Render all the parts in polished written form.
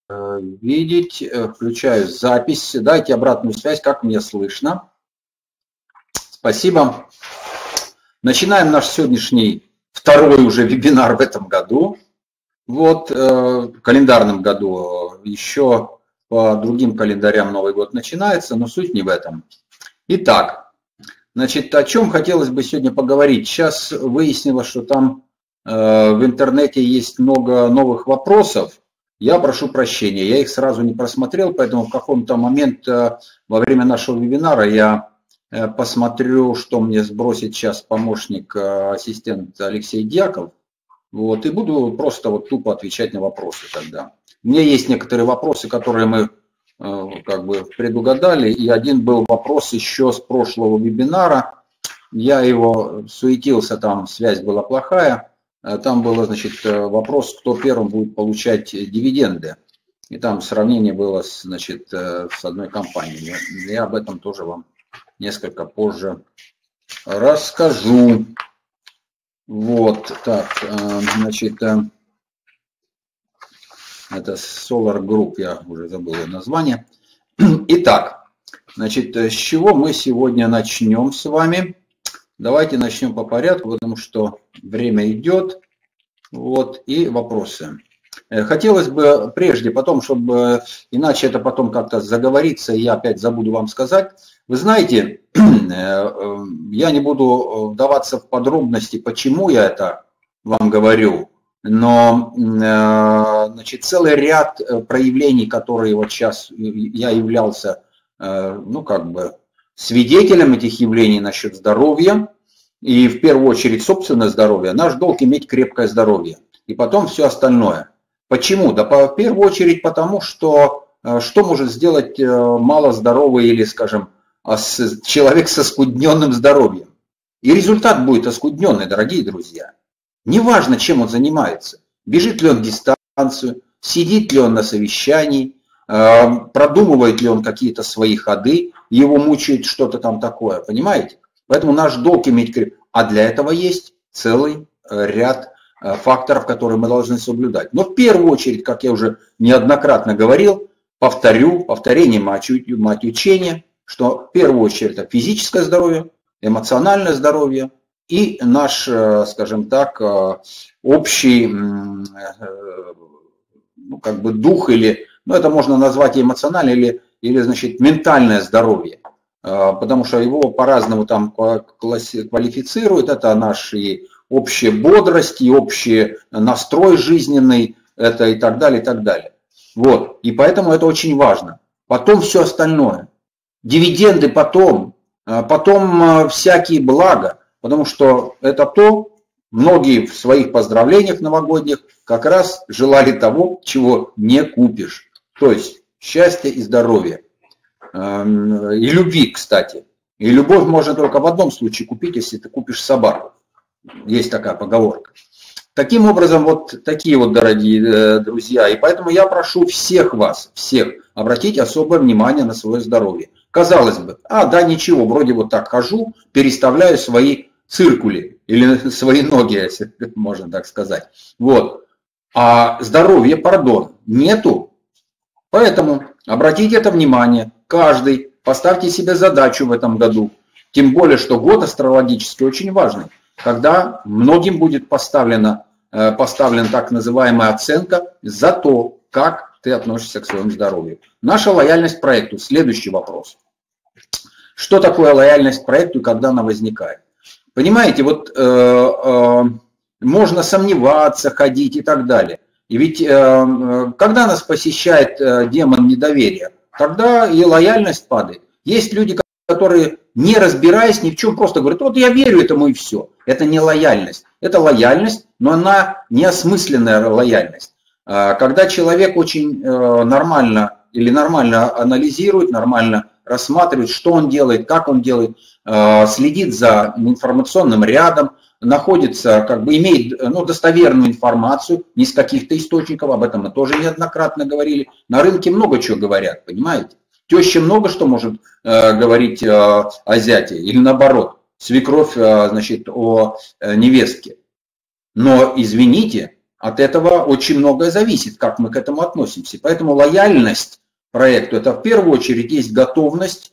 видеть. Включаю запись. Дайте обратную связь, как мне слышно. Спасибо. Начинаем наш сегодняшний второй уже вебинар в этом году. Вот, в календарном году. Еще по другим календарям Новый год начинается, но суть не в этом. Итак, значит, о чем хотелось бы сегодня поговорить. Сейчас выяснилось, что там в интернете есть много новых вопросов. Я прошу прощения, я их сразу не просмотрел, поэтому в каком-то момент во время нашего вебинара я посмотрю, что мне сбросит сейчас помощник, ассистент Алексей Дьяков. Вот, и буду просто вот тупо отвечать на вопросы тогда. У меня есть некоторые вопросы, которые мы как бы предугадали, и один был вопрос еще с прошлого вебинара. Я его суетился, там связь была плохая. Там был, значит, вопрос, кто первым будет получать дивиденды. И там сравнение было, значит, с одной компанией. Я об этом тоже вам несколько позже расскажу. Вот, так, значит, это Solar Group, я уже забыл название. Итак, значит, с чего мы сегодня начнем с вами? Давайте начнем по порядку, потому что время идет. Вот, и вопросы. Хотелось бы прежде, потом, чтобы иначе это потом как-то заговорится, и я опять забуду вам сказать. Вы знаете, я не буду вдаваться в подробности, почему я это вам говорю, но значит, целый ряд проявлений, которые вот сейчас я являлся, ну, как бы свидетелем этих явлений насчет здоровья, и в первую очередь собственное здоровье. Наш долг иметь крепкое здоровье, и потом все остальное. Почему? Да в первую очередь потому, что может сделать малоздоровый или, скажем, человек с оскудненным здоровьем. И результат будет оскудненный, дорогие друзья. Неважно, чем он занимается. Бежит ли он дистанцию, сидит ли он на совещании, продумывает ли он какие-то свои ходы, его мучает что-то там такое, понимаете? Поэтому наш долг иметь крепкое. А для этого есть целый ряд факторов, которые мы должны соблюдать. Но в первую очередь, как я уже неоднократно говорил, повторение мать учения, что в первую очередь это физическое здоровье, эмоциональное здоровье и наш, скажем так, общий, ну, как бы дух или, ну, это можно назвать эмоциональное или значит, ментальное здоровье. Потому что его по-разному там квалифицируют. Это наша общая бодрость, и общий настрой жизненный, это и так далее, и так далее. Вот. И поэтому это очень важно. Потом все остальное. Дивиденды потом всякие блага, потому что это то, многие в своих поздравлениях новогодних как раз желали того, чего не купишь. То есть счастья и здоровья. И любви, кстати. И любовь можно только в одном случае купить, если ты купишь собаку. Есть такая поговорка. Таким образом, вот такие вот, дорогие друзья. И поэтому я прошу всех вас, всех, обратить особое внимание на свое здоровье. Казалось бы, да, ничего, вроде вот так хожу, переставляю свои циркули или свои ноги, если можно так сказать. Вот. А здоровья, нету. Поэтому обратите это внимание. Каждый, поставьте себе задачу в этом году. Тем более, что год астрологически очень важный, когда многим будет поставлена так называемая оценка за то, как ты относишься к своему здоровью. Наша лояльность проекту. Следующий вопрос. Что такое лояльность проекту и когда она возникает? Понимаете, вот можно сомневаться, ходить и так далее. И ведь когда нас посещает демон недоверия, тогда и лояльность падает. Есть люди, которые, не разбираясь ни в чем, просто говорят, вот я верю этому и все. Это не лояльность. Это лояльность, но она неосмысленная лояльность. Когда человек очень нормально анализирует, нормально рассматривает, что он делает, как он делает, следит за информационным рядом, находится, как бы имеет достоверную информацию, не с каких-то источников, об этом мы тоже неоднократно говорили. На рынке много чего говорят, понимаете? Теща много что может говорить о зяте, или наоборот, свекровь, значит, о невестке. Но, извините, от этого очень многое зависит, как мы к этому относимся. Поэтому лояльность проекту – это в первую очередь есть готовность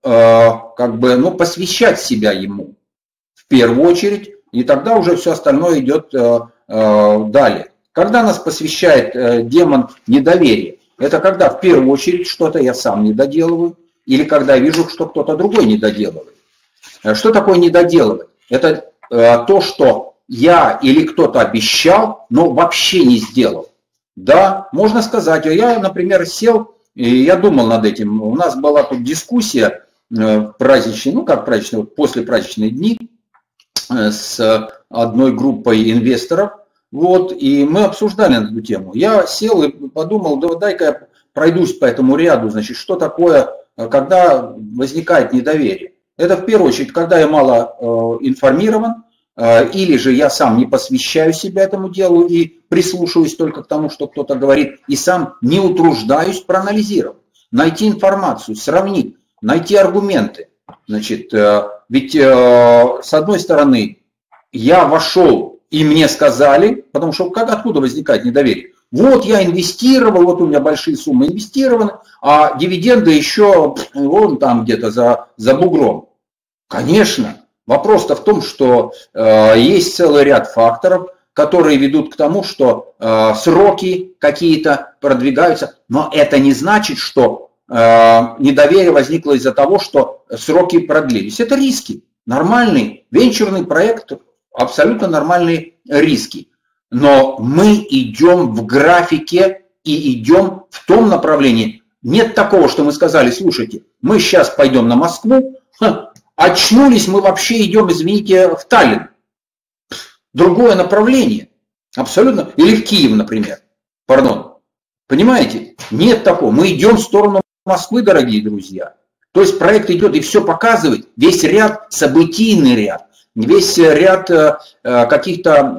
посвящать себя ему в первую очередь, и тогда уже все остальное идет далее. Когда нас посвящает демон недоверия, это когда в первую очередь что-то я сам не доделываю, или когда вижу, что кто-то другой не доделывает. Что такое недоделывать? Это то, что я или кто-то обещал, но вообще не сделал. Да, можно сказать, я, например, сел, и я думал над этим. У нас была тут дискуссия праздничные, после праздничные дни с одной группой инвесторов, и мы обсуждали эту тему. Я сел и подумал, да дай-ка я пройдусь по этому ряду, значит, что такое, когда возникает недоверие. Это в первую очередь, когда я мало информирован, или же я сам не посвящаю себя этому делу и прислушиваюсь только к тому, что кто-то говорит, и сам не утруждаюсь проанализировать, найти информацию, сравнить, найти аргументы. Значит, ведь с одной стороны я вошел и мне сказали, потому что откуда возникает недоверие? Вот я инвестировал, вот у меня большие суммы инвестированы, а дивиденды еще вон там где-то за бугром. Конечно, вопрос-то в том, что есть целый ряд факторов, которые ведут к тому, что сроки какие-то продвигаются, но это не значит, что недоверие возникло из-за того, что сроки продлились. Это риски. Нормальный венчурный проект, абсолютно нормальные риски. Но мы идем в графике и идем в том направлении. Нет такого, что мы сказали, слушайте, мы сейчас пойдем на Москву, очнулись, мы вообще идем, извините, в Таллин. Другое направление. Абсолютно. Или в Киев, например. Пардон. Понимаете? Нет такого. Мы идем в сторону Москвы, дорогие друзья. То есть проект идет и все показывает. Весь ряд, событийный ряд. Весь ряд каких-то,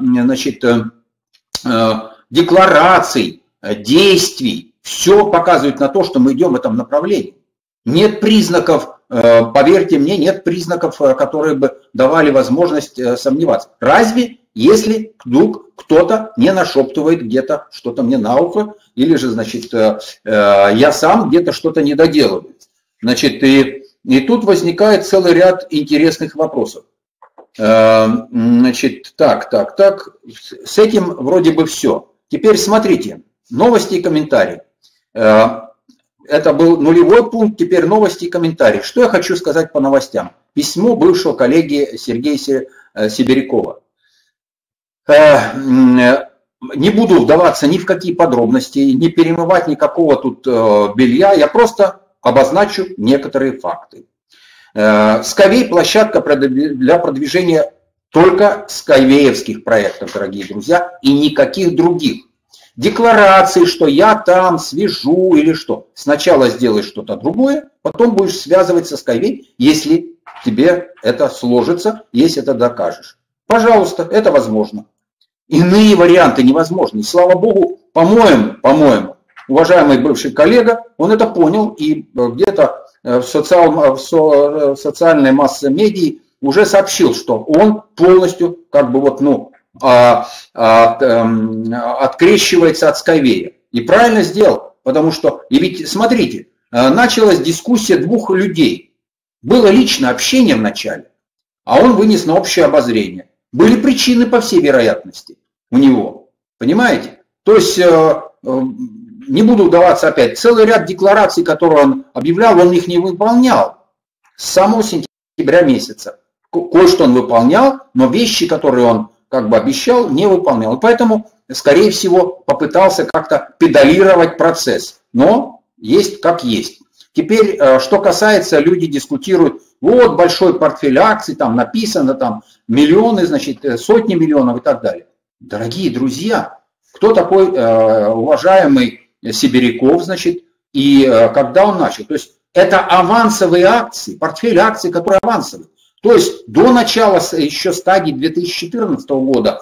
деклараций, действий. Все показывает на то, что мы идем в этом направлении. Нет признаков, поверьте мне, нет признаков, которые бы давали возможность сомневаться. Разве если вдруг кто-то не нашептывает где-то что-то мне на ухо, или же, значит, я сам где-то что-то не доделываю. Значит, и тут возникает целый ряд интересных вопросов. Значит, так. С этим вроде бы все. Теперь смотрите, новости и комментарии. Это был нулевой пункт, теперь новости и комментарии. Что я хочу сказать по новостям? Письмо бывшего коллеги Сергея Сибирякова. Не буду вдаваться ни в какие подробности, не перемывать никакого тут белья, я просто обозначу некоторые факты. Skyway – площадка для продвижения только скайвеевских проектов, дорогие друзья, и никаких других. Декларации, что я там свяжу или что. Сначала сделаешь что-то другое, потом будешь связывать со Skyway, если тебе это сложится, если это докажешь. Пожалуйста, это возможно. Иные варианты невозможны. И, слава богу, по-моему, уважаемый бывший коллега, он это понял и где-то в социальной массе медиа уже сообщил, что он полностью открещивается от Skyway. И правильно сделал, потому что, и ведь смотрите, началась дискуссия двух людей. Было личное общение вначале, а он вынес на общее обозрение. Были причины, по всей вероятности, у него. Понимаете? То есть, не буду вдаваться опять, целый ряд деклараций, которые он объявлял, он их не выполнял с самого сентября месяца. Кое-что он выполнял, но вещи, которые он обещал, не выполнял. И поэтому, скорее всего, попытался как-то педалировать процесс. Но есть как есть. Теперь, что касается, люди дискутируют, вот большой портфель акций, там написано, там миллионы, значит, сотни миллионов и так далее. Дорогие друзья, кто такой уважаемый Сибиряков, значит, и когда он начал? То есть это авансовые акции, портфель акций, которые авансовые. То есть до начала еще стадии 2014 года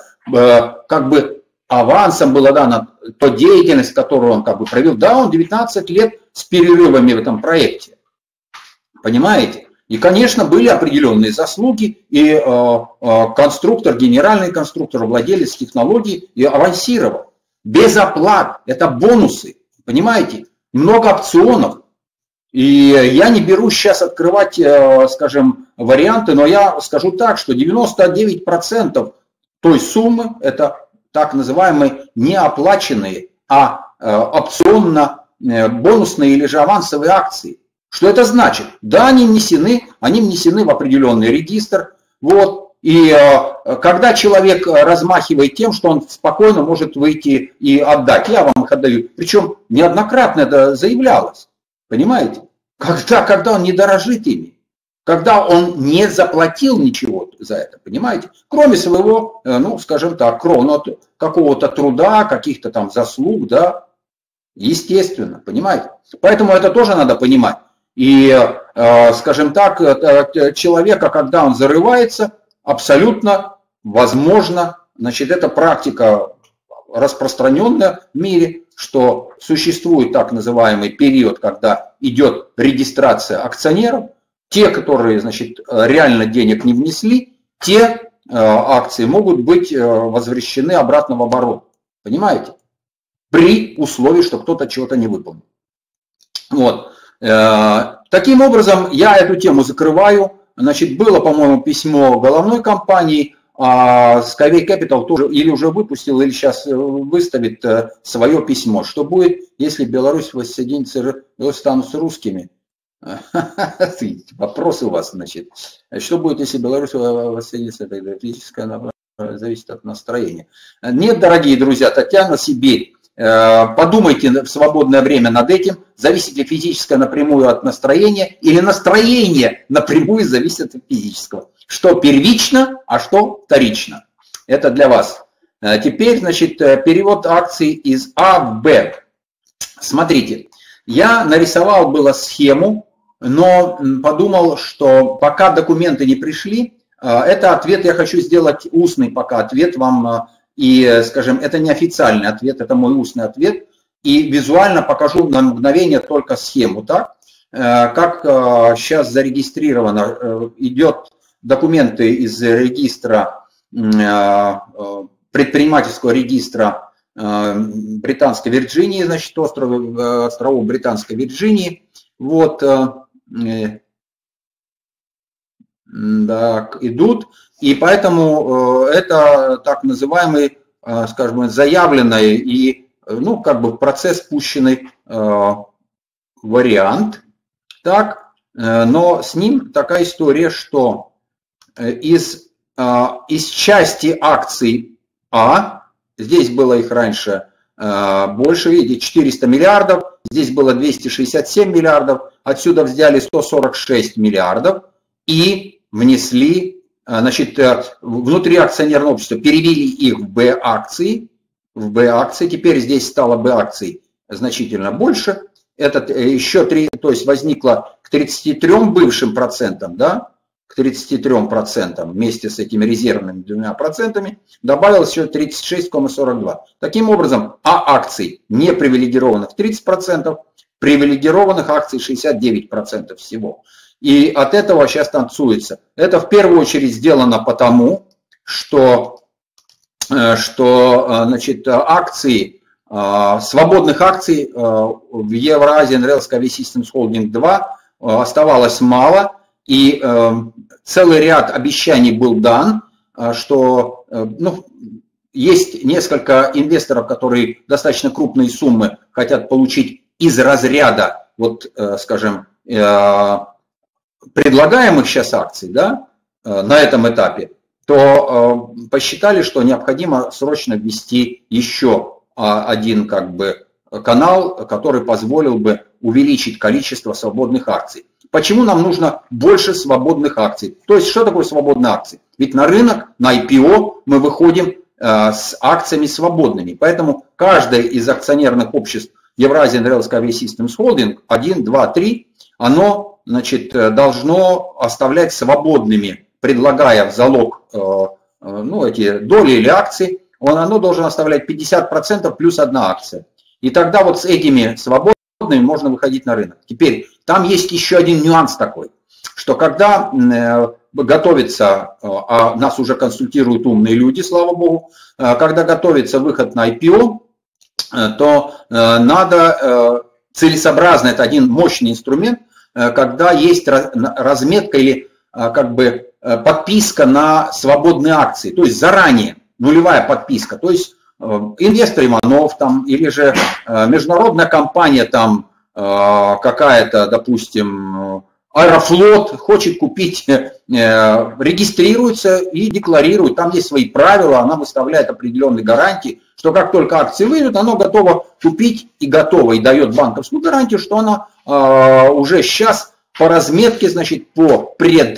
авансом была дана та деятельность, которую он провел. Да, он 19 лет с перерывами в этом проекте. Понимаете? И, конечно, были определенные заслуги, и конструктор, генеральный конструктор, владелец технологии и авансировал. Без оплат, это бонусы, понимаете? Много опционов. И я не берусь сейчас открывать, скажем, варианты, но я скажу так, что 99% той суммы это так называемые неоплаченные, а опционно-бонусные или же авансовые акции. Что это значит? Да, они внесены в определенный регистр. Вот. И когда человек размахивает тем, что он спокойно может выйти и отдать, я вам их отдаю. Причем неоднократно это заявлялось. Понимаете? Когда он не дорожит ими. Когда он не заплатил ничего за это, понимаете? Кроме своего, ну, скажем так, какого-то труда, каких-то там заслуг, да. Естественно, понимаете? Поэтому это тоже надо понимать. И, скажем так, человека, когда он зарывается, абсолютно возможно, значит, это практика распространенная в мире, что существует так называемый период, когда идет регистрация акционеров. Те, которые, значит, реально денег не внесли, те акции могут быть возвращены обратно в оборот. Понимаете? При условии, что кто-то чего-то не выполнил. Вот. Таким образом, я эту тему закрываю. Значит, было, по-моему, письмо головной компании, а Skyway Capital тоже или уже выпустил, или сейчас выставит свое письмо. Что будет, если Беларусь воссоединится, станут русскими? Вопросы у вас, значит. Что будет, если Беларусь воссоединится? Тогда физическое зависит от настроения. Нет, дорогие друзья, Татьяна, Сибирь. Подумайте в свободное время над этим, зависит ли физическое напрямую от настроения, или настроение напрямую зависит от физического. Что первично, а что вторично. Это для вас. Теперь, значит, перевод акций из А в Б. Смотрите, я нарисовал было схему, но подумал, что пока документы не пришли, это ответ я хочу сделать устный пока, ответ вам. И, скажем, это не официальный ответ, это мой устный ответ. И визуально покажу на мгновение только схему. Так? Как сейчас зарегистрировано, идет документы из регистра, предпринимательского регистра Британской Вирджинии, значит, островов Британской Вирджинии. Вот, так, идут. И поэтому это так называемый, скажем, заявленный и, ну, как бы в процесс пущенный вариант. Так, но с ним такая история, что из части акций А, здесь было их раньше больше, видите, 400 миллиардов, здесь было 267 миллиардов, отсюда взяли 146 миллиардов и внесли, значит, внутри акционерного общества перевели их в Б-акции, теперь здесь стало Б-акций значительно больше, этот еще 3, то есть возникло к 33 бывшим процентам, да, к 33% вместе с этими резервными 2%, добавилось еще 36,42. Таким образом, акций не привилегированных 30%, привилегированных акций 69% всего. И от этого сейчас танцуется. Это в первую очередь сделано потому, что значит, акции, свободных акций в Eurasian Rail Skyway Systems Holding 2 оставалось мало, и целый ряд обещаний был дан, что, ну, есть несколько инвесторов, которые достаточно крупные суммы хотят получить из разряда, вот, скажем, предлагаемых сейчас акций, да, на этом этапе, то посчитали, что необходимо срочно ввести еще один, как бы, канал, который позволил бы увеличить количество свободных акций. Почему нам нужно больше свободных акций? То есть, что такое свободные акции? Ведь на рынок, на IPO мы выходим с акциями свободными. Поэтому каждое из акционерных обществ Eurasian Rail Skyway Systems Holding 1, 2, 3, оно, значит, должно оставлять свободными, предлагая в залог, ну, эти доли или акции, оно должно оставлять 50% плюс одна акция. И тогда вот с этими свободными можно выходить на рынок. Теперь, там есть еще один нюанс такой. что когда готовится, а нас уже консультируют умные люди, слава богу, когда готовится выход на IPO, то надо целесообразно, это один мощный инструмент, когда есть разметка или как бы подписка на свободные акции, то есть заранее, нулевая подписка, то есть инвестор Иванов там, или же международная компания там какая-то, допустим, Аэрофлот хочет купить, регистрируется и декларирует, там есть свои правила, она выставляет определенные гарантии, что как только акции выйдут, оно готово купить и готово, и дает банковскую гарантию, что она уже сейчас по разметке, значит, по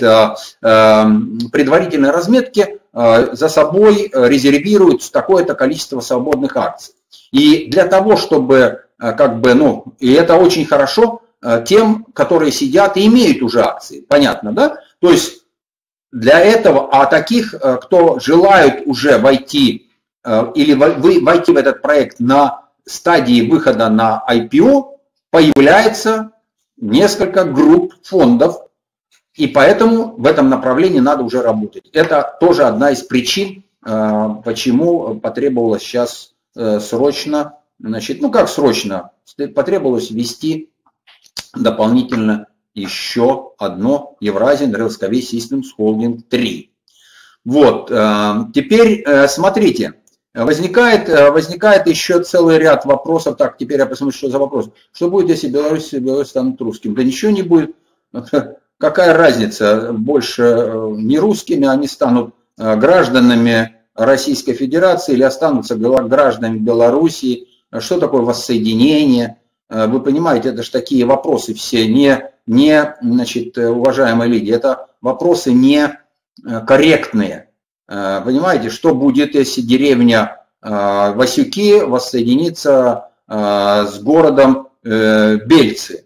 предварительной разметке за собой резервирует такое-то количество свободных акций. И для того, чтобы, как бы, ну, и это очень хорошо тем, которые сидят и имеют уже акции, понятно, да? То есть для этого, а таких, кто желают уже войти или войти в этот проект на стадии выхода на IPO, появляется несколько групп фондов, и поэтому в этом направлении надо уже работать. Это тоже одна из причин, почему потребовалось сейчас срочно, значит, ну как срочно, потребовалось ввести дополнительно еще одно Eurasian Railscale Systems Holding 3. Вот, теперь смотрите, возникает еще целый ряд вопросов. Так, теперь я посмотрю, что за вопрос. Что будет, если Беларусь станут русским? Да ничего не будет. Какая разница? Больше не русскими, они станут гражданами Российской Федерации или останутся гражданами Белоруссии. Что такое воссоединение? Вы понимаете, это же такие вопросы все значит, уважаемые люди, это вопросы некорректные. Понимаете, что будет, если деревня Васюки воссоединится с городом Бельцы?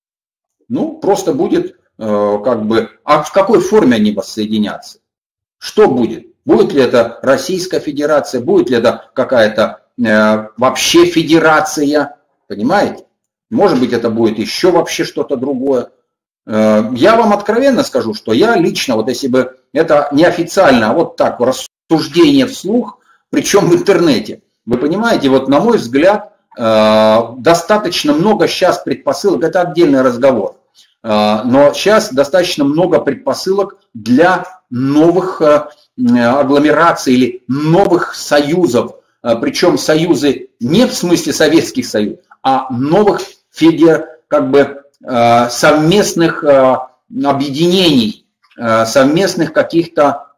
Ну, просто будет как бы, а в какой форме они воссоединятся? Что будет? Будет ли это Российская Федерация, будет ли это какая-то вообще федерация? Понимаете? Может быть, это будет еще вообще что-то другое. Я вам откровенно скажу, что я лично, вот если бы это не официально, а вот так, рассуждение вслух, причем в интернете, вы понимаете, вот на мой взгляд, достаточно много сейчас предпосылок, это отдельный разговор, но сейчас достаточно много предпосылок для новых агломераций или новых союзов, причем союзы не в смысле Советских Союзов, а новых как бы совместных объединений, совместных каких-то,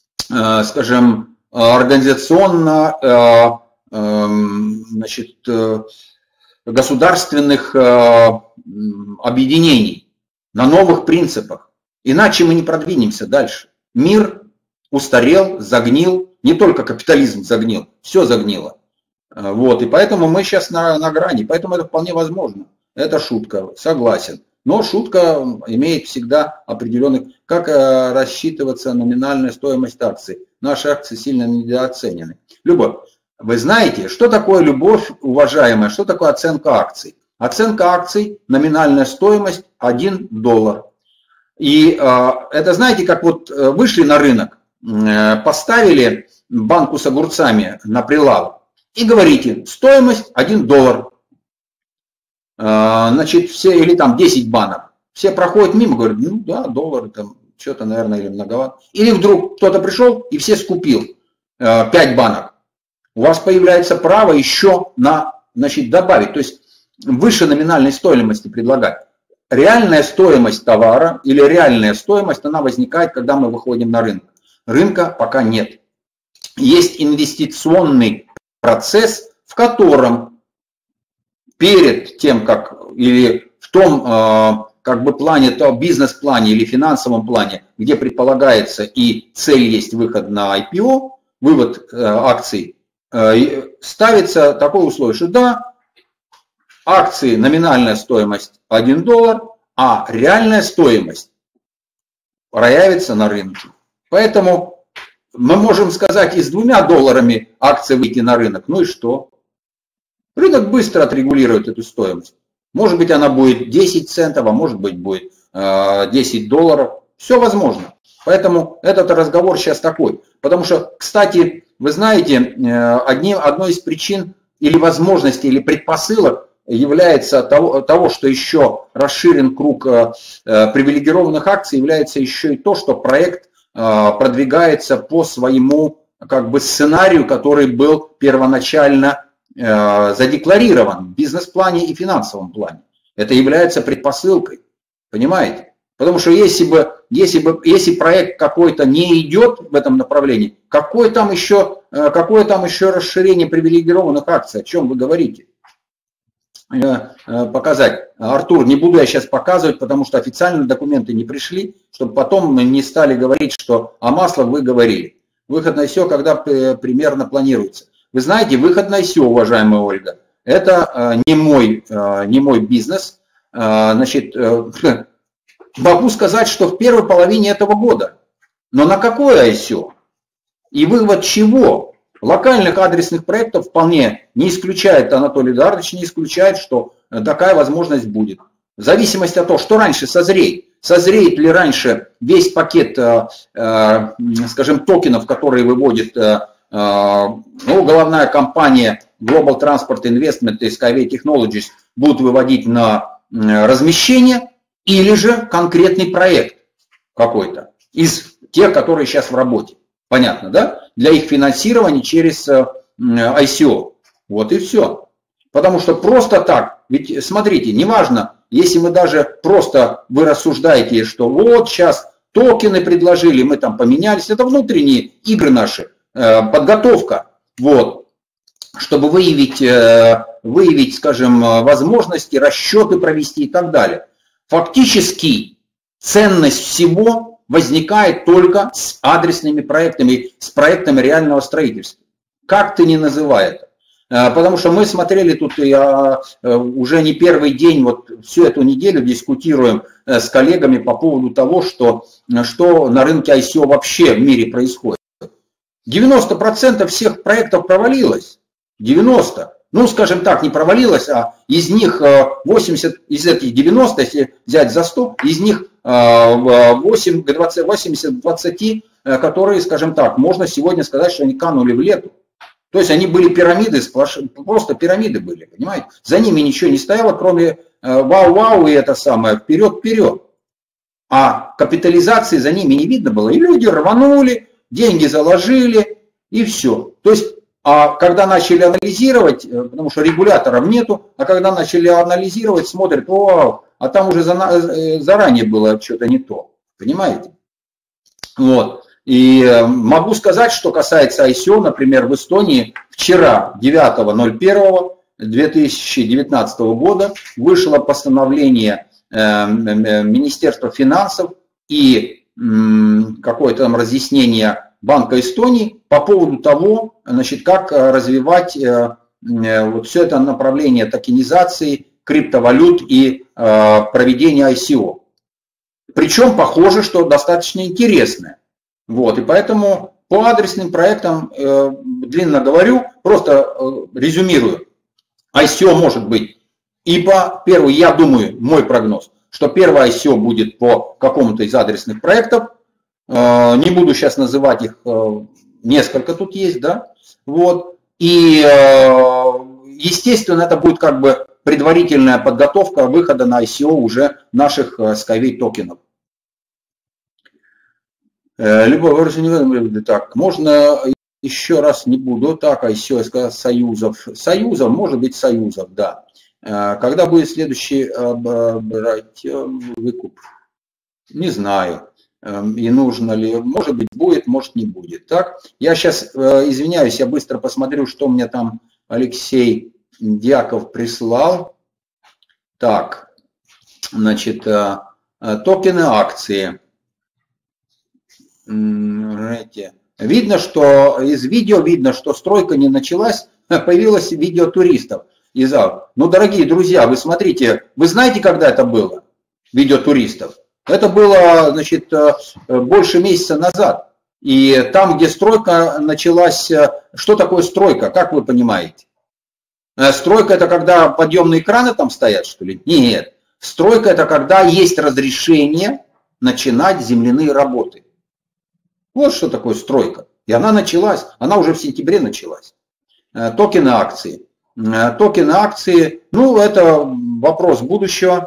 скажем, организационно, значит, государственных объединений на новых принципах. Иначе мы не продвинемся дальше. Мир устарел, загнил, не только капитализм загнил, все загнило. Вот, и поэтому мы сейчас на грани, поэтому это вполне возможно. Это шутка, согласен. Но шутка имеет всегда определенный, как рассчитываться номинальная стоимость акций. Наши акции сильно недооценены. Любовь, вы знаете, что такое любовь, уважаемая, что такое оценка акций? Оценка акций, номинальная стоимость $1. И это знаете, как вот вышли на рынок, поставили банку с огурцами на прилавок и говорите, стоимость $1. Значит, все, или там 10 банок, все проходят мимо, говорят, ну да, $1, там что-то, наверное, или многовато. Или вдруг кто-то пришел и все скупил 5 банок. У вас появляется право еще значит, добавить, то есть выше номинальной стоимости предлагать. Реальная стоимость товара или реальная стоимость, она возникает, когда мы выходим на рынок. Рынка пока нет. Есть инвестиционный процесс, в котором перед тем, как, или в том как бы плане, то бизнес-плане или финансовом плане, где предполагается и цель есть выход на IPO, вывод акций, ставится такое условие, что да, акции номинальная стоимость $1, а реальная стоимость проявится на рынке. Поэтому мы можем сказать и с $2 акции выйти на рынок, ну и что? Рынок быстро отрегулирует эту стоимость. Может быть, она будет 10 центов, а может быть, будет 10 долларов. Все возможно. Поэтому этот разговор сейчас такой. Потому что, кстати, вы знаете, одной из причин или возможностей, или предпосылок является того, что еще расширен круг привилегированных акций, является еще и то, что проект продвигается по своему как бы сценарию, который был первоначально задекларирован в бизнес-плане и финансовом плане. Это является предпосылкой, понимаете? Потому что если проект какой-то не идет в этом направлении, какое там еще расширение привилегированных акций, о чем вы говорите? Показать. Артур, не буду я сейчас показывать, потому что официальные документы не пришли, чтобы потом не стали говорить, что о маслах вы говорили. Выход на ICO, когда примерно планируется. Вы знаете, выход на ICO, уважаемая Ольга, это не мой бизнес. Значит, могу сказать, что в первой половине этого года. Но на какое ICO? И вывод чего? Локальных адресных проектов вполне не исключает, Анатолий Эдуардович не исключает, что такая возможность будет. В зависимости от того, что раньше созреет. Созреет ли раньше весь пакет, скажем, токенов, которые выводит головная компания Global Transport Investment и Skyway Technologies, будут выводить на размещение, или же конкретный проект какой-то из тех, которые сейчас в работе. Понятно, да? Для их финансирования через ICO. Вот и все. Потому что просто так, ведь смотрите, неважно, если мы даже просто, вы рассуждаете, что вот сейчас токены предложили, мы там поменялись, это внутренние игры наши, подготовка, вот, чтобы выявить, скажем, возможности, расчеты провести и так далее. Фактически ценность всего возникает только с адресными проектами, с проектами реального строительства. Как ты ни называй это. Потому что мы смотрели тут уже не первый день, вот всю эту неделю дискутируем с коллегами по поводу того, что на рынке ICO вообще в мире происходит. 90% всех проектов провалилось. 90%. Ну, скажем так, не провалилось, а из них 80, из этих 90, если взять за 100, из них 80-20, которые, скажем так, можно сегодня сказать, что они канули в лету. То есть они были пирамиды, просто пирамиды были, понимаете? За ними ничего не стояло, кроме вау-вау и это самое, вперед-вперед. А капитализации за ними не видно было. И люди рванули, деньги заложили, и все. То есть, а когда начали анализировать, потому что регуляторов нету, а когда начали анализировать, смотрят, вау, а там уже заранее было что-то не то. Понимаете? Вот. И могу сказать, что касается ICO, например, в Эстонии вчера, 9.01.2019 года, вышло постановление Министерства финансов и какое-то там разъяснение Банка Эстонии по поводу того, значит, как развивать вот все это направление токенизации, криптовалют и проведения ICO. Причем похоже, что достаточно интересное. Вот, и поэтому по адресным проектам, длинно говорю, просто резюмирую. ICO может быть, ибо первый, я думаю, мой прогноз, что первое ICO будет по какому-то из адресных проектов. Не буду сейчас называть их, несколько тут есть, да, вот, и, естественно, это будет как бы предварительная подготовка выхода на ICO уже наших Skyway токенов. Любой так, можно еще раз не буду, так, ICO, я сказал, союзов, может быть, союзов, да. Когда будет следующий брать выкуп? Не знаю. И нужно ли, может быть, будет, может, не будет. Так, я сейчас, извиняюсь, я быстро посмотрю, что мне там Алексей Дьяков прислал. Так, значит, токены акции. Видно, что из видео видно, что стройка не началась, появилось видео туристов. Ну, дорогие друзья, вы смотрите, вы знаете, когда это было, видео туристов? Это было, значит, больше месяца назад. И там, где стройка началась, что такое стройка, как вы понимаете? Стройка — это когда подъемные краны там стоят, что ли? Нет. Стройка – это когда есть разрешение начинать земляные работы. Вот что такое стройка. И она началась, она уже в сентябре началась. Токены акции. Токены акции, ну, это вопрос будущего.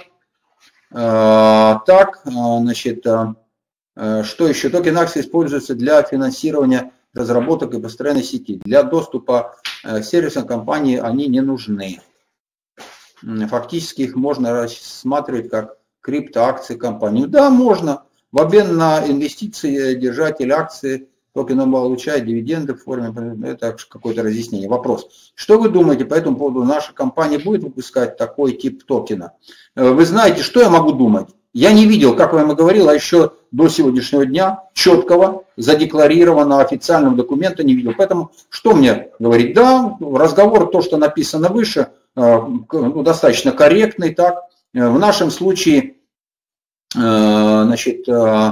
Так, значит, что еще? Токены акции используются для финансирования разработок и построения сети. Для доступа к сервисам компании они не нужны. Фактически их можно рассматривать как криптоакции компании. Да, можно. В обмен на инвестиции держатель акции токена получает дивиденды в форме, это какое-то разъяснение. Вопрос. Что вы думаете по этому поводу? Наша компания будет выпускать такой тип токена? Вы знаете, что я могу думать? Я не видел, как я вам и говорил, а еще до сегодняшнего дня четкого, задекларированного официального документа не видел. Поэтому что мне говорить? Да, разговор, то, что написано выше, достаточно корректный. Так. В нашем случае, значит,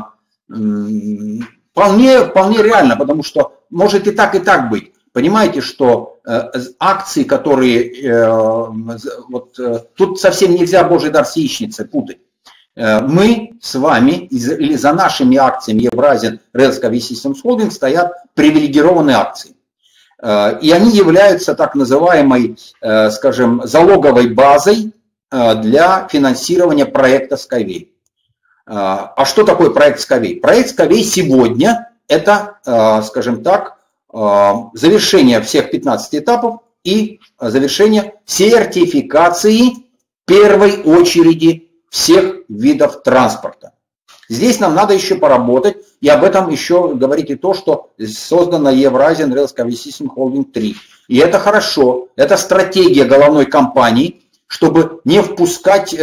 вполне реально, потому что может и так быть. Понимаете, что акции, которые... Вот, тут совсем нельзя Божий дар с яичницей путать. Мы с вами, или за нашими акциями Евразиан Railsky Systems Holding стоят привилегированные акции. И они являются так называемой, скажем, залоговой базой для финансирования проекта Skyway. А что такое проект Skyway? Проект Skyway сегодня это, скажем так, завершение всех 15 этапов и завершение сертификации первой очереди всех видов транспорта. Здесь нам надо еще поработать, и об этом еще говорить и то, что создана Евразиан Railsky Systems Holding 3. И это хорошо, это стратегия головной компании, чтобы не впускать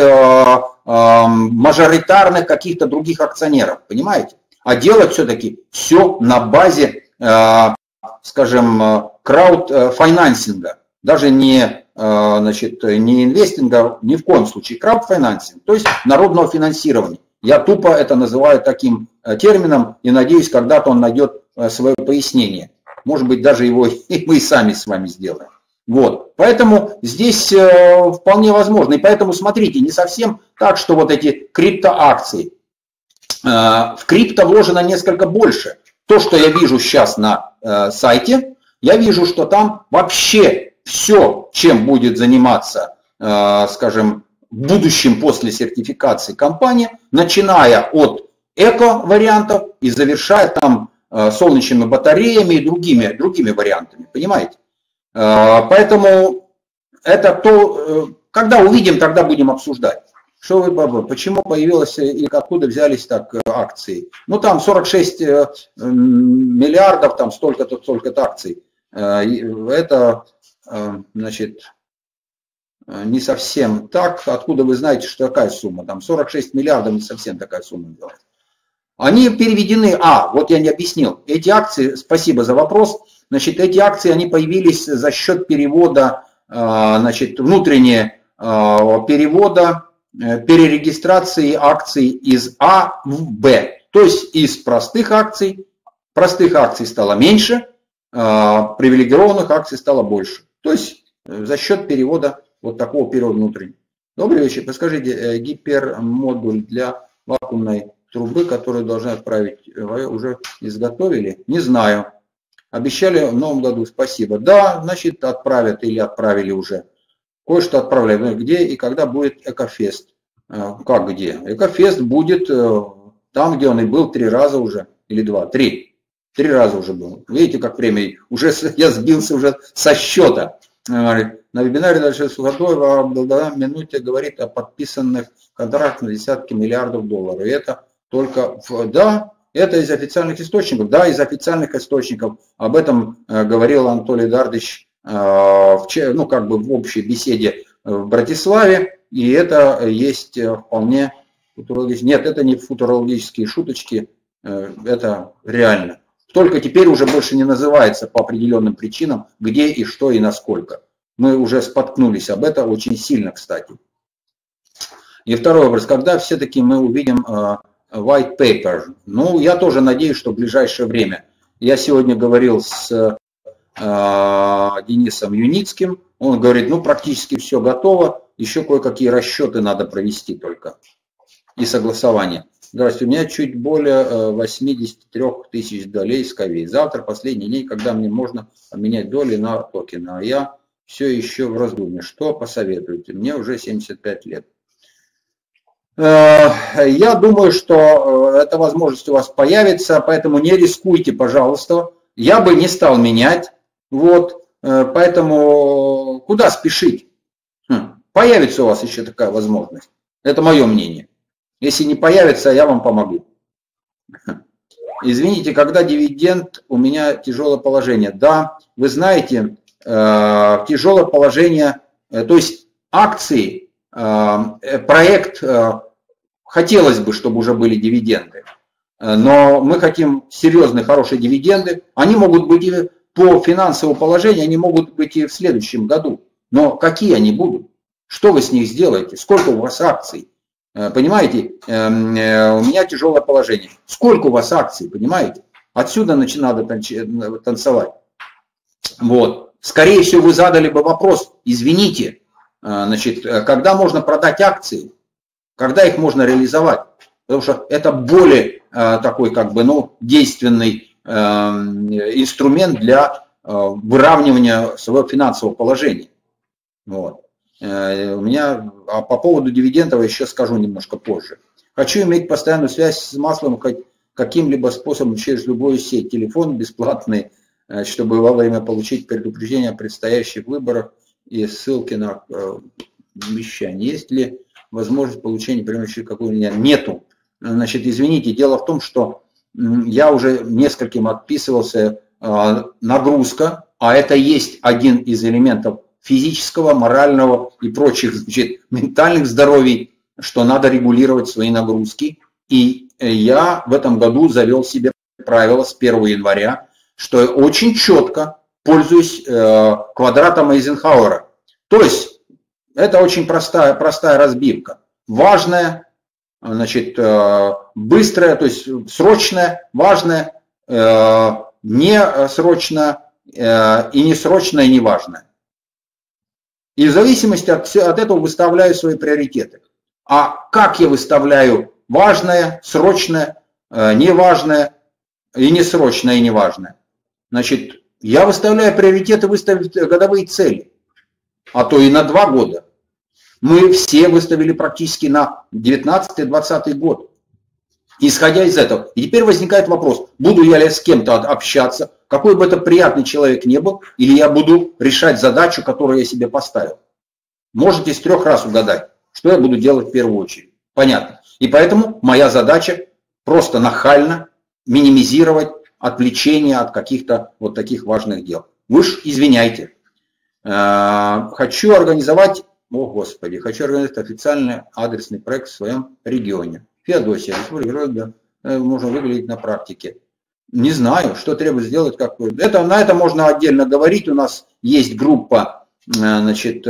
мажоритарных каких-то других акционеров, понимаете? А делать все-таки все на базе, скажем, краудфинансинга, даже не, значит, не инвестинга, ни в коем случае, краудфинансинг, то есть народного финансирования. Я тупо это называю таким термином и надеюсь, когда-то он найдет свое пояснение. Может быть, даже его и мы сами с вами сделаем. Вот. Поэтому здесь вполне возможно. И поэтому смотрите, не совсем так, что вот эти криптоакции. В крипто вложено несколько больше. То, что я вижу сейчас на сайте, я вижу, что там вообще все, чем будет заниматься, скажем, в будущем после сертификации компания, начиная от эко-вариантов и завершая там солнечными батареями и другими вариантами. Понимаете? Поэтому это то, когда увидим, тогда будем обсуждать. Что вы, Баба, почему появилось и откуда взялись так акции? Ну там 46 миллиардов, там столько-то акций. Это, значит, не совсем так. Откуда вы знаете, что такая сумма? Там 46 миллиардов не совсем такая сумма делает. Они переведены, вот я не объяснил, эти акции, спасибо за вопрос, значит, эти акции, они появились за счет перевода, значит, внутреннего перевода, перерегистрации акций из А в Б. То есть из простых акций стало меньше, привилегированных акций стало больше. То есть за счет перевода, вот такого перевода внутреннего. Добрый вечер, подскажите, гипермодуль для вакуумной трубы, которую должны отправить, вы уже изготовили? Не знаю. Обещали в новом году, спасибо. Да, значит, отправят или отправили уже. Кое-что отправляют. Где и когда будет Экофест? Как где? Экофест будет там, где он и был 3 раза уже. Или 2, 3. 3 раза уже был. Видите, как время, уже я сбился уже со счета. На вебинаре дальше Суходоева в минуте говорит о подписанных контрактах на десятки миллиардов долларов. И это только, да, это из официальных источников. Да, из официальных источников. Об этом говорил Анатолий Дардыч ну, как бы в общей беседе в Братиславе. И это есть вполне футурологические. Нет, это не футурологические шуточки. Это реально. Только теперь уже больше не называется по определенным причинам, где и что и насколько. Мы уже споткнулись об этом очень сильно, кстати. И второй вопрос. Когда все-таки мы увидим white paper? Ну, я тоже надеюсь, что в ближайшее время. Я сегодня говорил с Денисом Юницким. Он говорит, ну практически все готово, еще кое-какие расчеты надо провести только и согласование. Здравствуйте, у меня чуть более 83 тысяч долей Skyvey. Завтра последний день, когда мне можно обменять доли на токены, а я все еще в раздумье. Что посоветуете? Мне уже 75 лет. Я думаю, что эта возможность у вас появится, поэтому не рискуйте, пожалуйста. Я бы не стал менять, вот, поэтому куда спешить? Появится у вас еще такая возможность. Это мое мнение. Если не появится, я вам помогу. Извините, когда дивиденд, у меня тяжелое положение. Да, вы знаете, тяжелое положение, то есть акции, проект, хотелось бы, чтобы уже были дивиденды, но мы хотим серьезные, хорошие дивиденды. Они могут быть и по финансовому положению, они могут быть и в следующем году. Но какие они будут? Что вы с них сделаете? Сколько у вас акций? Понимаете, у меня тяжелое положение. Сколько у вас акций, понимаете? Отсюда надо танцевать. Вот. Скорее всего, вы задали бы вопрос, извините, значит, когда можно продать акции, когда их можно реализовать? Потому что это более такой, как бы, ну, действенный инструмент для выравнивания своего финансового положения. Вот. У меня, а по поводу дивидендов еще скажу немножко позже. Хочу иметь постоянную связь с маслом каким-либо способом через любую сеть. Телефон бесплатный, чтобы во время получить предупреждение о предстоящих выборах и ссылки на вещание. Есть ли возможность получения преимущества какой-нибудь? Нету. Значит, извините, дело в том, что я уже нескольким отписывался, нагрузка, а это есть один из элементов физического, морального и прочих, значит, ментальных здоровий, что надо регулировать свои нагрузки. И я в этом году завел себе правило с 1 января, что я очень четко пользуюсь квадратом Эйзенхауэра. То есть это очень простая разбивка. Важная, значит, быстрая, то есть срочная, важная, не срочная и не срочная, и не важная. И в зависимости от этого выставляю свои приоритеты. А как я выставляю важное, срочное, неважное и несрочное, и неважное? Значит, я выставляю приоритеты, выставить годовые цели, а то и на 2 года. Мы все выставили практически на 19-20 год. Исходя из этого. И теперь возникает вопрос, буду я ли с кем-то общаться, какой бы это приятный человек ни был, или я буду решать задачу, которую я себе поставил. Можете с 3 раз угадать, что я буду делать в первую очередь. Понятно. И поэтому моя задача просто нахально минимизировать отвлечение от каких-то вот таких важных дел. Вы ж извиняйте. Хочу организовать официальный адресный проект в своем регионе. Феодосия, можно выглядеть на практике. Не знаю, что требует сделать, на это можно отдельно говорить. У нас есть группа, значит,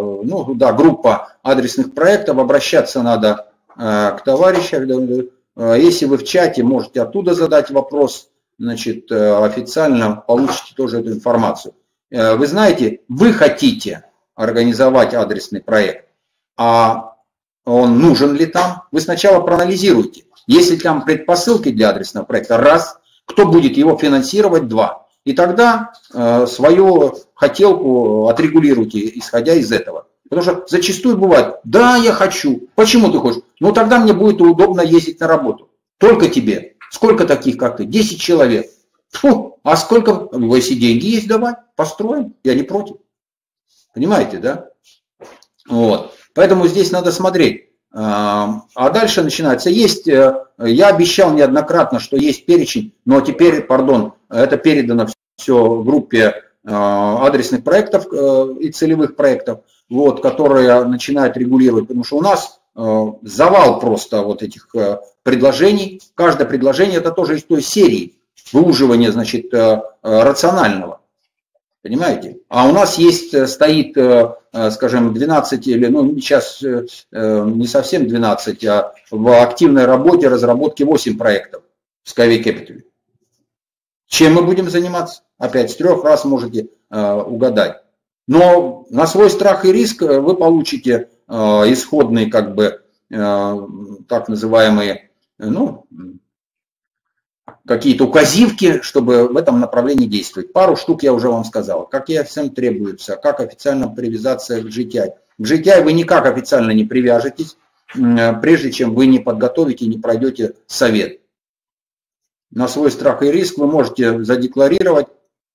группа адресных проектов. Обращаться надо к товарищам. Если вы в чате, можете оттуда задать вопрос, значит, официально получите тоже эту информацию. Вы знаете, вы хотите организовать адресный проект, а он нужен ли там? Вы сначала проанализируйте. Если там предпосылки для адресного проекта, раз, кто будет его финансировать, 2. И тогда свою хотелку отрегулируйте, исходя из этого. Потому что зачастую бывает, да, я хочу. Почему ты хочешь? Ну тогда мне будет удобно ездить на работу. Только тебе. Сколько таких, как ты? 10 человек. Фу, а сколько? Если деньги есть, давай, построим. Я не против. Понимаете, да? Вот. Поэтому здесь надо смотреть. А дальше начинается. Я обещал неоднократно, что есть перечень, но теперь, это передано все в группе адресных проектов и целевых проектов, вот, которые начинают регулировать, потому что у нас завал просто вот этих предложений. Каждое предложение это тоже из той серии выуживания, значит, рационального. Понимаете? А у нас стоит, скажем, 12 или, сейчас не совсем 12, а в активной работе разработки 8 проектов в Skyway Capital. Чем мы будем заниматься? Опять с 3 раз можете угадать. Но на свой страх и риск вы получите исходные, как бы, так называемые, ну, какие-то указивки, чтобы в этом направлении действовать. Пару штук я уже вам сказал. Какие официально требуются, как официально привязаться к GTI. К GTI вы никак официально не привяжетесь, прежде чем вы не подготовите и не пройдете совет. На свой страх и риск вы можете задекларировать,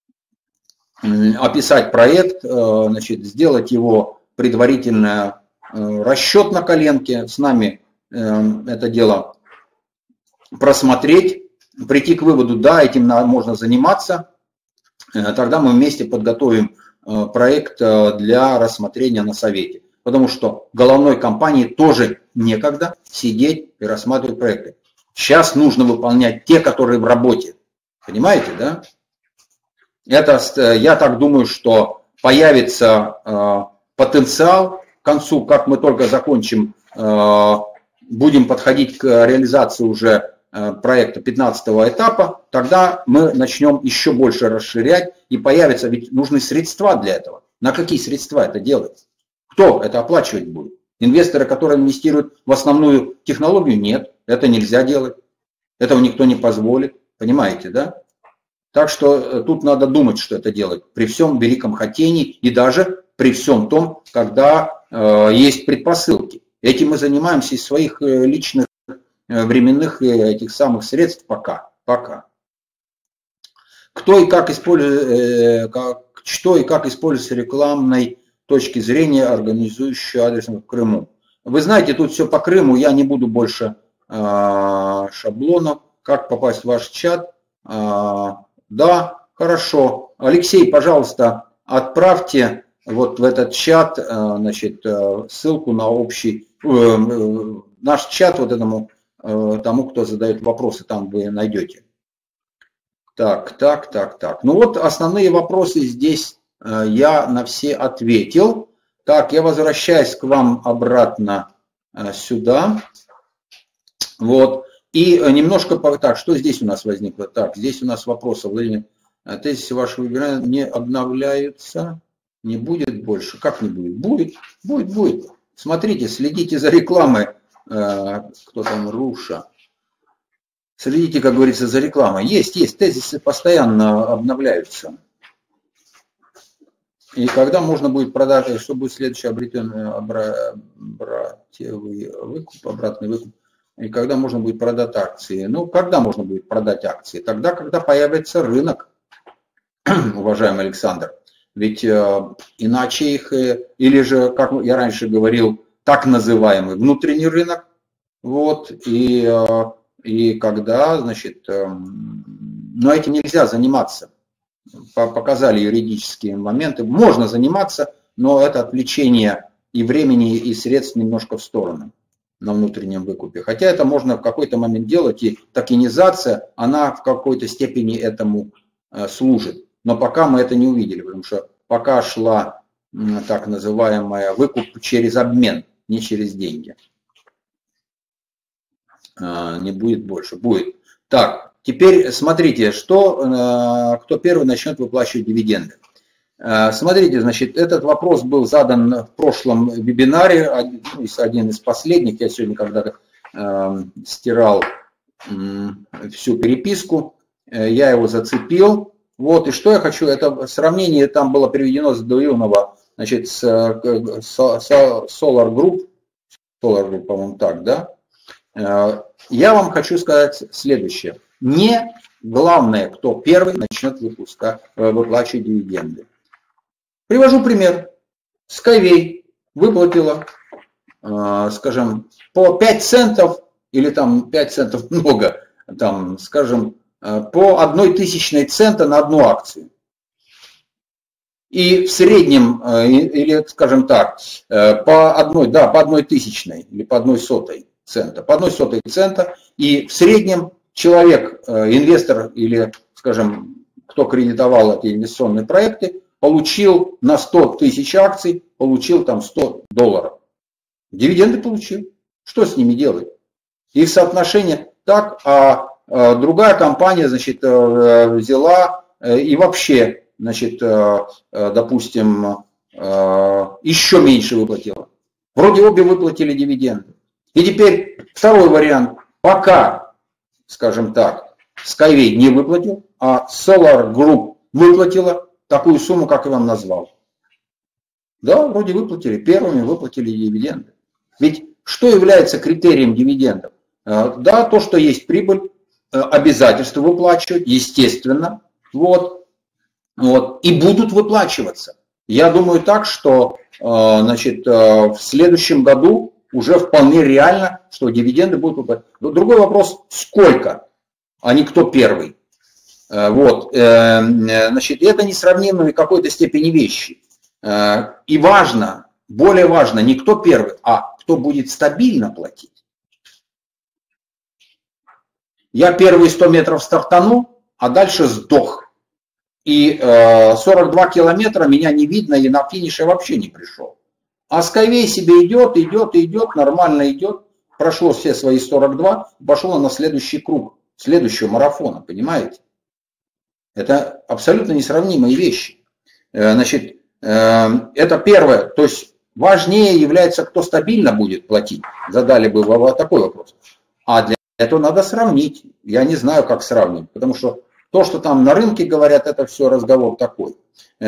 описать проект, значит, сделать его предварительно расчет на коленке, с нами это дело просмотреть, прийти к выводу, да, этим можно заниматься, тогда мы вместе подготовим проект для рассмотрения на совете. Потому что головной компании тоже некогда сидеть и рассматривать проекты. Сейчас нужно выполнять те, которые в работе. Понимаете, да? Это, я так думаю, что появится потенциал к концу, как мы только закончим, будем подходить к реализации уже проекта 15-го этапа, тогда мы начнем еще больше расширять и появятся, ведь нужны средства для этого. На какие средства это делать? Кто это оплачивать будет? Инвесторы, которые инвестируют в основную технологию? Нет, это нельзя делать. Этого никто не позволит. Понимаете, да? Так что тут надо думать, что это делать. При всем великом хотении и даже при всем том, когда есть предпосылки. Этим мы занимаемся из своих личных временных этих самых средств пока. Кто и как используется, что и как используется рекламной точки зрения организующего адресом в Крыму. Вы знаете, тут все по Крыму, я не буду больше шаблонов. Как попасть в ваш чат? Да, хорошо. Алексей, пожалуйста, отправьте вот в этот чат, значит, ссылку на общий, наш чат вот этому, тому, кто задает вопросы, там вы найдете. Так. Ну вот основные вопросы здесь я на все ответил. Так, я возвращаюсь к вам обратно сюда. Вот. И немножко, так, что здесь у нас возникло? Так, здесь у нас вопросы, Владимир. Тезисы вашего вебинара не обновляются, не будет больше. Как не будет? Будет. Смотрите, следите за рекламой. Кто там, Руша? Следите, как говорится, за рекламой. Есть, тезисы постоянно обновляются. И когда можно будет продать, что будет следующий обретенный обратный выкуп? И когда можно будет продать акции? Ну, когда можно будет продать акции? Тогда, когда появится рынок, уважаемый Александр. Ведь иначе их, или же, как я раньше говорил, так называемый внутренний рынок, вот, и когда, значит, но этим нельзя заниматься. Показали юридические моменты. Можно заниматься, но это отвлечение и времени, и средств немножко в сторону на внутреннем выкупе. Хотя это можно в какой-то момент делать, и токенизация, она в какой-то степени этому служит. Но пока мы это не увидели, потому что пока шла так называемая выкуп через обмен, не через деньги. Не будет больше, будет. Так, теперь смотрите, кто первый начнет выплачивать дивиденды. Смотрите, значит, этот вопрос был задан в прошлом вебинаре, один из последних, я сегодня когда-то стирал всю переписку, я его зацепил. Вот, и что я хочу, это сравнение там было приведено с Дуюнова, значит, с Solar Group, по-моему, так, да? Я вам хочу сказать следующее. Не главное, кто первый начнет выплачивать дивиденды. Привожу пример. Skyway выплатила, скажем, по 5 центов, или там 5 центов много, там, скажем, по 0,01 цента на одну акцию. И в среднем, или, скажем так, по 1 тысячной или по 0,01 цента, по 0,01 цента, и в среднем человек, инвестор или, скажем, кто кредитовал эти инвестиционные проекты, получил на 100 тысяч акций, получил там $100. Дивиденды получил. Что с ними делать? Их соотношение так, а другая компания, значит, взяла и вообще, значит, допустим, еще меньше выплатила. Вроде обе выплатили дивиденды. И теперь второй вариант. Пока, скажем так, Skyway не выплатил, а Solar Group выплатила такую сумму, как я вам назвал. Да, вроде выплатили, первыми выплатили дивиденды. Ведь что является критерием дивидендов? Да, то, что есть прибыль, обязательства выплачивать, естественно, вот, и будут выплачиваться. Я думаю так, что, значит, в следующем году уже вполне реально, что дивиденды будут выплачиваться. Другой вопрос, сколько, а не кто первый. Вот, значит, это несравнимые в какой-то степени вещи. И важно, более важно, не кто первый, а кто будет стабильно платить. Я первые 100 метров стартанул, а дальше сдох. И 42 километра меня не видно, и на финише вообще не пришел. А Skyway себе идет, нормально идет. Прошло все свои 42, пошло на следующий круг, следующего марафона, понимаете? Это абсолютно несравнимые вещи. Значит, это первое, то есть важнее является, кто стабильно будет платить. Задали бы такой вопрос. А для этого надо сравнить. Я не знаю, как сравнить, потому что то, что там на рынке говорят, это все разговор такой.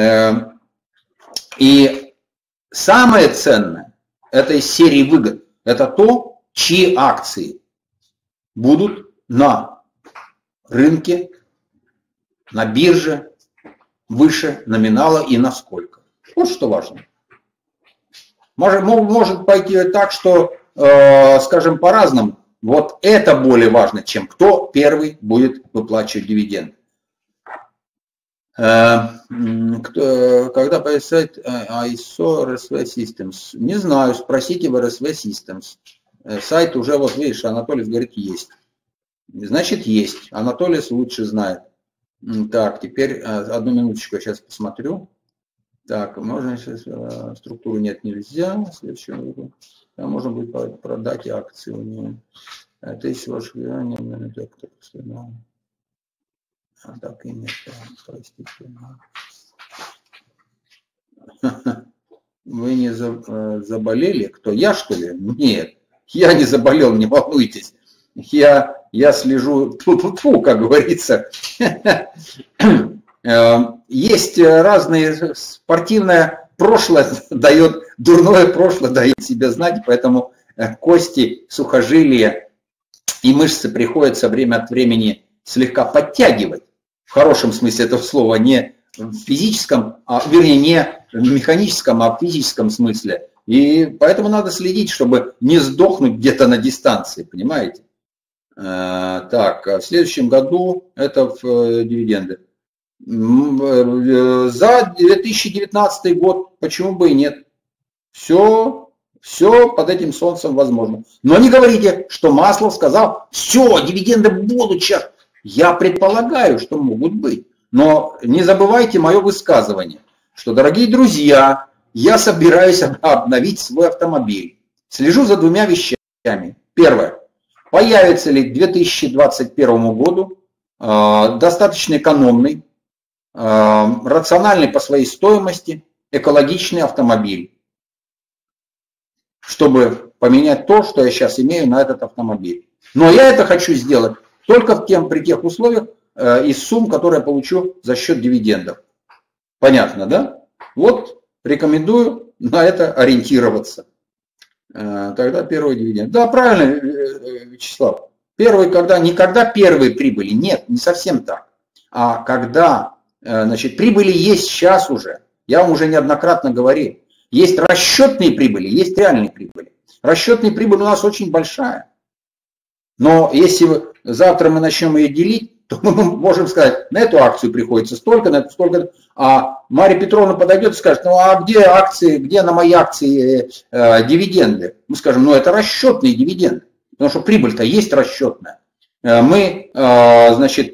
И самое ценное этой серии выгод, это то, чьи акции будут на рынке, на бирже, выше номинала и насколько. Вот что важно. Может пойти так, что, скажем, по-разному. Вот это более важно, чем кто первый будет выплачивать дивиденды. Когда появится сайт ISO RSV Systems? Не знаю, спросите в RSV Systems. Сайт уже, вот видишь, Анатолий говорит, есть. Значит, есть. Анатолий лучше знает. Так, теперь одну минуточку, я сейчас посмотрю. Так, можно сейчас структуру нет, нельзя. Следующего можно будет продать акции у нее. Это если ваше влияние на так и нет, простите. Вы не заболели? Кто? Я, что ли? Нет, я не заболел, не волнуйтесь. Я слежу, как говорится. Есть разные, спортивное прошлое дает, дурное прошлое дает себе знать, поэтому кости, сухожилия и мышцы приходится время от времени слегка подтягивать. В хорошем смысле этого слова, не в физическом, вернее, не в механическом, а в физическом смысле. И поэтому надо следить, чтобы не сдохнуть где-то на дистанции, понимаете? Так, в следующем году это в дивиденды. За 2019 год, почему бы и нет? Все под этим солнцем возможно. Но не говорите, что Маслов сказал, все, дивиденды будут сейчас. Я предполагаю, что могут быть. Но не забывайте мое высказывание, что, дорогие друзья, я собираюсь обновить свой автомобиль. Слежу за двумя вещами. Первое. Появится ли к 2021 году достаточно экономный, рациональный по своей стоимости, экологичный автомобиль, чтобы поменять то, что я сейчас имею на этот автомобиль. Но я это хочу сделать только при тех условиях из сумм, которые я получу за счет дивидендов. Понятно, да? Вот рекомендую на это ориентироваться. Тогда первый дивиденд. Да, правильно, Вячеслав. Первый, никогда первые прибыли. Нет, не совсем так. А когда, значит, прибыли есть сейчас уже. Я вам уже неоднократно говорил. Есть расчетные прибыли, есть реальные прибыли. Расчетная прибыль у нас очень большая. Но если завтра мы начнем ее делить, то мы можем сказать, на эту акцию приходится столько, на эту столько. А Марья Петровна подойдет и скажет, ну а где акции, где на мои акции дивиденды? Мы скажем, ну это расчетные дивиденды, потому что прибыль-то есть расчетная. Мы, значит,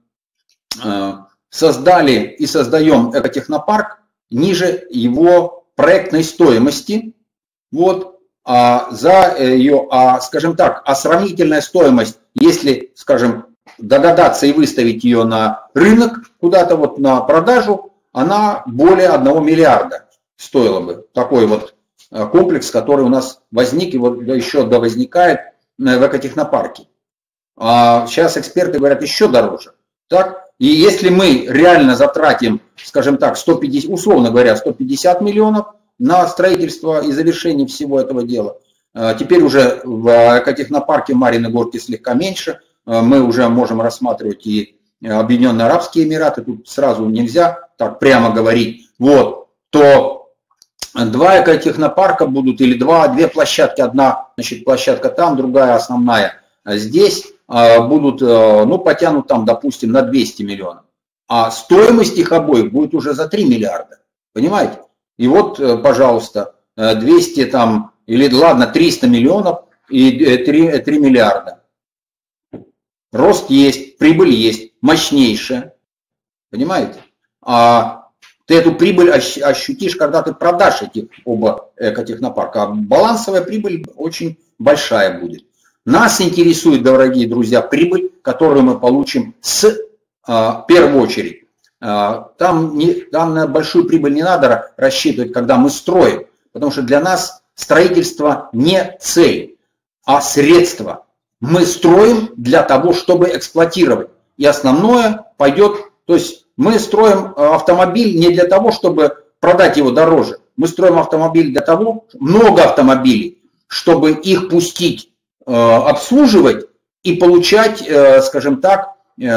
создали и создаем экотехнопарк ниже его проектной стоимости. Вот. За ее, скажем так, сравнительная стоимость, если, скажем, догадаться и выставить ее на рынок, куда-то вот на продажу, она более 1 миллиарда стоила бы. Такой вот комплекс, который у нас возник и вот еще возникает в экотехнопарке. А сейчас эксперты говорят еще дороже. Так? И если мы реально затратим, скажем так, 150, условно говоря, 150 миллионов на строительство и завершение всего этого дела, теперь уже в экотехнопарке Марьиной Горки слегка меньше, мы уже можем рассматривать и Объединенные Арабские Эмираты, тут сразу нельзя так прямо говорить, вот, то 2 экотехнопарка будут или 2 площадки, одна, значит, площадка там, другая основная здесь, будут, ну, потянут там, допустим, на 200 миллионов. А стоимость их обоих будет уже за 3 миллиарда. Понимаете? И вот, пожалуйста, 200 там, или ладно, 300 миллионов и 3 миллиарда. Рост есть, прибыль есть, мощнейшая. Понимаете? А ты эту прибыль ощутишь, когда ты продашь эти оба экотехнопарка. А балансовая прибыль очень большая будет. Нас интересует, дорогие друзья, прибыль, которую мы получим в первую очередь. Там на большую прибыль не надо рассчитывать, когда мы строим, потому что для нас строительство не цель, а средство. Мы строим для того, чтобы эксплуатировать. И основное пойдет, то есть мы строим автомобиль не для того, чтобы продать его дороже. Мы строим автомобиль для того, много автомобилей, чтобы их пустить, обслуживать и получать, скажем так,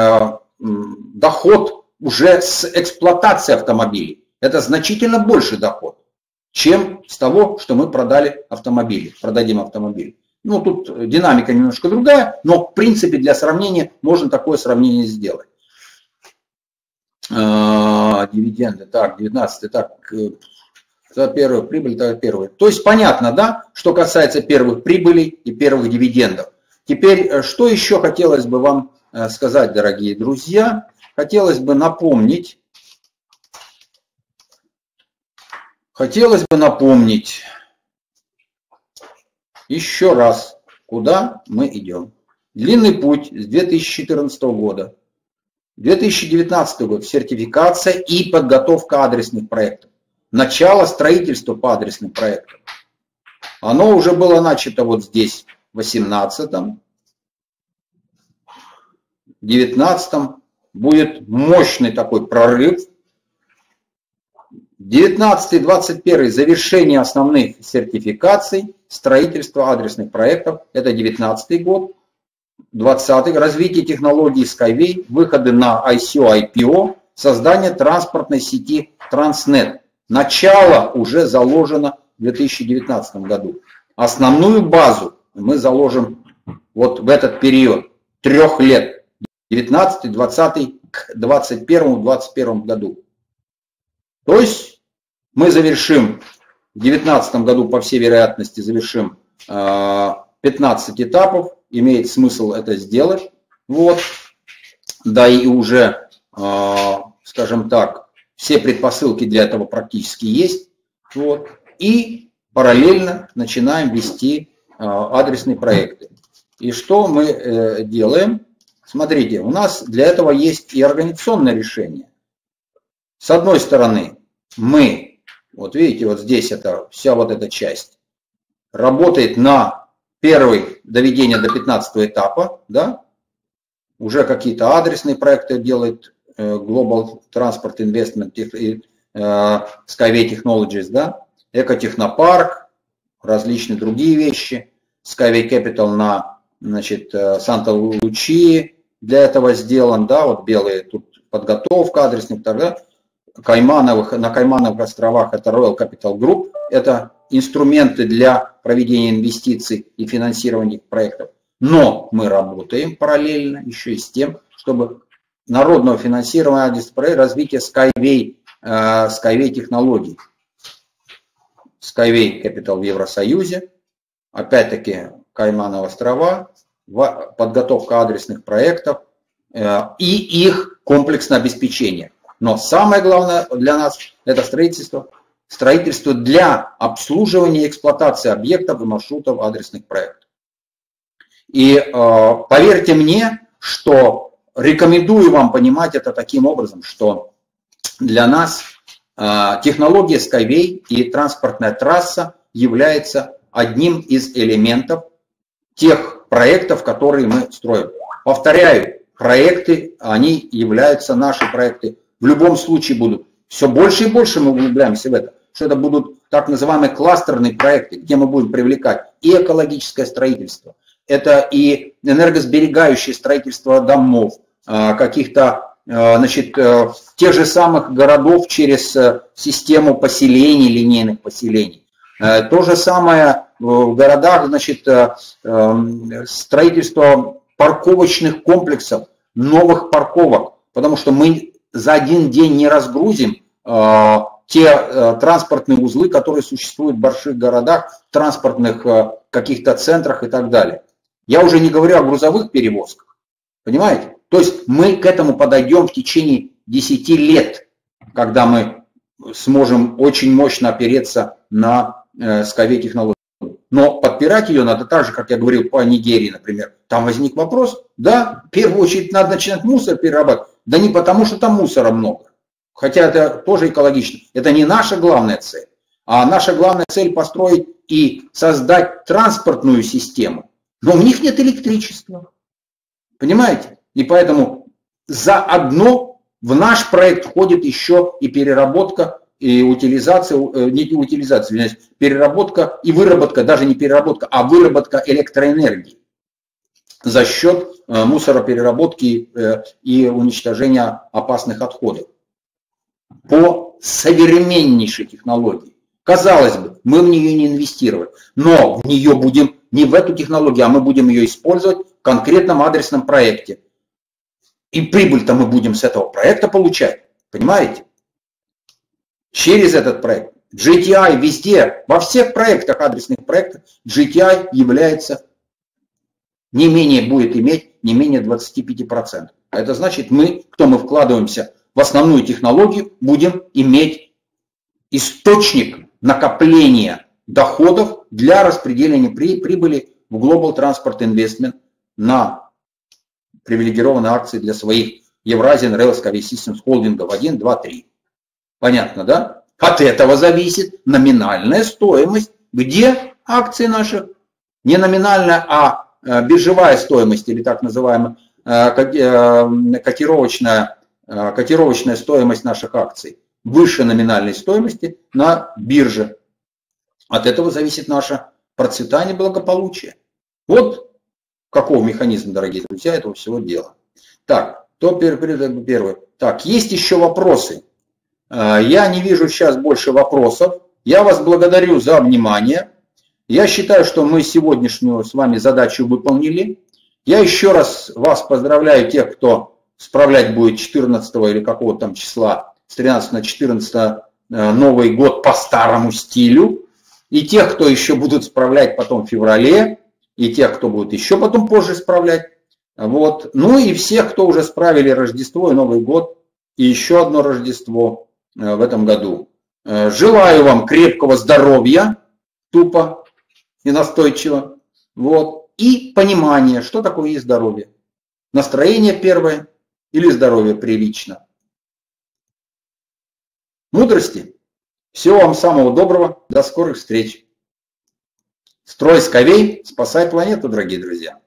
доход уже с эксплуатации автомобилей. Это значительно больше доход, чем с того, что мы продали автомобили, продадим автомобиль. Ну, тут динамика немножко другая, но в принципе для сравнения можно такое сравнение сделать. Дивиденды, так, 19, так, за первую прибыль, так, первую. То есть понятно, да, что касается первых прибылей и первых дивидендов. Теперь, что еще хотелось бы вам сказать, дорогие друзья? Хотелось бы напомнить еще раз, куда мы идем. Длинный путь с 2014 года. 2019 год, сертификация и подготовка адресных проектов. Начало строительства по адресным проектам. Оно уже было начато вот здесь, в 2018-м. В 2019-м будет мощный такой прорыв. 19-21 завершение основных сертификаций, строительство адресных проектов. Это 2019 год. 20-й развитие технологий Skyway, выходы на ICO, IPO, создание транспортной сети Transnet. Начало уже заложено в 2019 году. Основную базу мы заложим вот в этот период 3 лет. 19, 20, к 21 году. То есть мы завершим в 2019 году, по всей вероятности, завершим 15 этапов. Имеет смысл это сделать. Вот. Да и уже, скажем так, все предпосылки для этого практически есть. Вот. И параллельно начинаем вести адресные проекты. И что мы делаем? Смотрите, у нас для этого есть и организационное решение. С одной стороны, мы, вот видите, вот здесь это, вся вот эта часть, работает на первое доведение до 15 этапа, да? Уже какие-то адресные проекты делает Global Transport Investment и Skyway Technologies, да? Экотехнопарк, различные другие вещи, Skyway Capital на, значит, Санта-Лучии для этого сделан, да, вот белые, тут подготовка адресных, тогда на Каймановых островах это Royal Capital Group, это инструменты для проведения инвестиций и финансирования проектов. Но мы работаем параллельно еще и с тем, чтобы народного финансирования развития Skyway технологий. Skyway Capital в Евросоюзе, опять-таки Каймановы острова, подготовка адресных проектов и их комплексное обеспечение. Но самое главное для нас это строительство для обслуживания и эксплуатации объектов и маршрутов адресных проектов. И поверьте мне, что рекомендую вам понимать это таким образом, что для нас технология Skyway и транспортная трасса является одним из элементов тех проектов, которые мы строим. Повторяю, проекты, они являются наши проекты. В любом случае будут. Все больше и больше мы углубляемся в это, что это будут так называемые кластерные проекты, где мы будем привлекать и экологическое строительство, это и энергосберегающее строительство домов, каких-то, значит, тех же самых городов через систему поселений, линейных поселений. То же самое в городах, значит, строительство парковочных комплексов, новых парковок, потому что мы за один день не разгрузим те транспортные узлы, которые существуют в больших городах, транспортных каких-то центрах и так далее. Я уже не говорю о грузовых перевозках, понимаете? То есть мы к этому подойдем в течение 10 лет, когда мы сможем очень мощно опереться на Skyway технологию. Но подпирать ее надо так же, как я говорил по Нигерии, например. Там возник вопрос, да, в первую очередь надо начинать мусор перерабатывать. Да не потому, что там мусора много. Хотя это тоже экологично. Это не наша главная цель. А наша главная цель построить и создать транспортную систему. Но у них нет электричества. Понимаете? И поэтому заодно в наш проект входит еще и переработка, и утилизация, не утилизация, переработка и выработка, даже не переработка, а выработка электроэнергии за счет мусоропереработки и уничтожения опасных отходов. По современнейшей технологии. Казалось бы, мы в нее не инвестировали, но в нее будем не в эту технологию, а мы будем ее использовать в конкретном адресном проекте. И прибыль-то мы будем с этого проекта получать, понимаете? Через этот проект. GTI везде, во всех проектах, адресных проектах, GTI является не менее, будет иметь не менее 25%. А это значит, мы, кто мы вкладываемся в основную технологию, будем иметь источник накопления доходов для распределения прибыли в Global Transport Investment на привилегированные акции для своих Eurasian Rail Skyway Systems холдингов 1, 2, 3. Понятно, да? От этого зависит номинальная стоимость. Где акции наши? Не номинальная, а биржевая стоимость или так называемая котировочная стоимость наших акций выше номинальной стоимости на бирже. От этого зависит наше процветание и благополучие. Вот каков механизм, дорогие друзья, этого всего дела. Так, то первый. Так, есть еще вопросы. Я не вижу сейчас больше вопросов. Я вас благодарю за внимание. Я считаю, что мы сегодняшнюю с вами задачу выполнили. Я еще раз вас поздравляю, тех, кто справлять будет 14 или какого-то там числа, с 13 на 14 Новый год по старому стилю. И тех, кто еще будут справлять потом в феврале, и тех, кто будет еще потом позже справлять. Вот. Ну и всех, кто уже справили Рождество и Новый год, и еще одно Рождество в этом году. Желаю вам крепкого здоровья, тупо и настойчиво. Вот. И понимание, что такое есть здоровье. Настроение первое или здоровье прилично. Мудрости. Всего вам самого доброго. До скорых встреч. Строй Skyway, спасай планету, дорогие друзья.